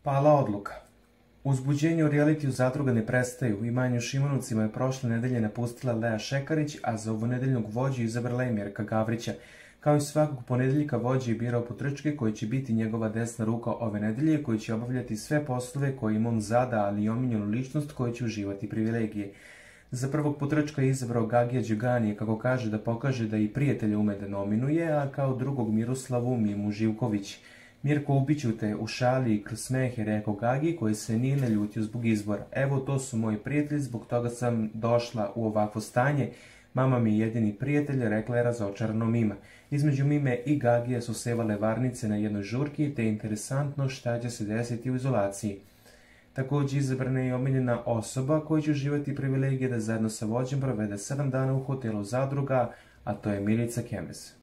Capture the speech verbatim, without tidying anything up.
Pala odluka. Uzbuđenje u realitiju zadruga ne prestaju. U imanju Šimunovcima je prošle nedelje napustila Lea Šekarić, a za ovonedeljnog vođu izabrala je Mirka Gavrića. Kao i svakog ponedeljka vođa je birao potrčke koji će biti njegova desna ruka ove nedelje, koji će obavljati sve poslove koje im on zada, ali i omiljenu ličnost koja će uživati privilegije. Za prvog potrčka je izabrao Gagija Đuganije, kako kaže da pokaže da i prijatelja ume da nominuje, a kao drugog Miroslavu Mimu Živković. Mirko, ubiću te u šali i kroz smeh, je rekao Gagi, koji se nije naljutio zbog izbora. Evo, to su moji prijatelji, zbog toga sam došla u ovakvo stanje. Mama mi je jedini prijatelj, rekla je razočarano Mima. Između Mime i Gagija su sevale varnice na jednoj žurki, te je interesantno šta će se desiti u izolaciji. Također izabrana je i omiljena osoba koja će uživati privilegije da zajedno sa vođem provede sedam dana u hotelu Zadruga, a to je Milica Kemez.